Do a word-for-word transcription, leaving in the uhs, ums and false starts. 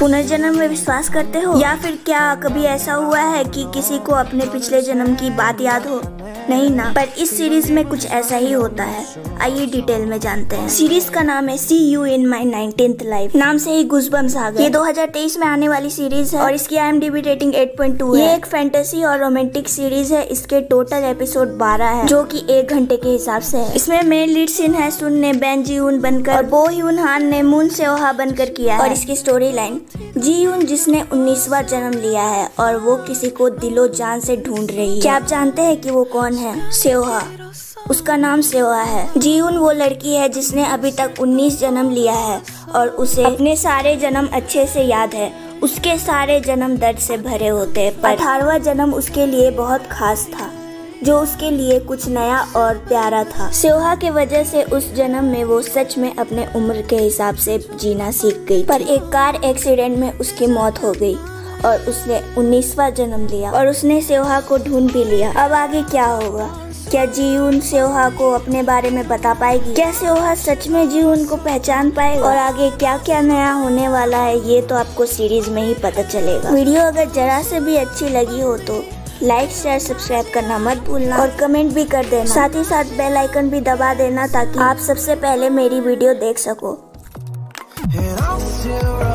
पुनर्जन्म में विश्वास करते हो, या फिर क्या कभी ऐसा हुआ है कि किसी को अपने पिछले जन्म की बात याद हो? नहीं ना, पर इस सीरीज में कुछ ऐसा ही होता है। आइए डिटेल में जानते हैं। सीरीज का नाम है see you in my nineteenth life. नाम से ही गूज़बम्स आ गए। ये दो हज़ार तेईस में आने वाली सीरीज है और इसकी I M D B rating eight point two है। ये एक फैंटेसी और रोमांटिक सीरीज है। इसके टोटल एपिसोड बारह है, जो कि एक घंटे के हिसाब से है। इसमें मेन लीड सीन है सुन ने बैन जी यून बनकर और बो ह्यून हान ने मून सेओहा बनकर किया है। और इसकी स्टोरी लाइन, जी यून जिसने उन्नीसवां जन्म लिया है और वो किसी को दिलो जान से ढूंढ रही है। क्या आप जानते हैं कि वो कौन है? सेओहा, उसका नाम सेओहा है। जीयून वो लड़की है जिसने अभी तक उन्नीस जन्म लिया है और उसे अपने सारे जन्म अच्छे से याद है। उसके सारे जन्म दर्द से भरे होते हैं, पर अठारहवां जन्म उसके लिए बहुत खास था, जो उसके लिए कुछ नया और प्यारा था। सेओहा के वजह से उस जन्म में वो सच में अपने उम्र के हिसाब से जीना सीख गई, पर एक कार एक्सीडेंट में उसकी मौत हो गई और उसने उन्नीसवां जन्म लिया और उसने सेओहा को ढूंढ भी लिया। अब आगे क्या होगा? क्या जीयून सेओहा को अपने बारे में बता पाएगी? क्या सेओहा सच में जीयून को पहचान पाएगा? और आगे क्या क्या नया होने वाला है, ये तो आपको सीरीज में ही पता चलेगा। वीडियो अगर जरा से भी अच्छी लगी हो तो लाइक शेयर सब्सक्राइब करना मत भूलना और कमेंट भी कर देना। साथ ही साथ बेल आइकन भी दबा देना ताकि आप सबसे पहले मेरी वीडियो देख सको।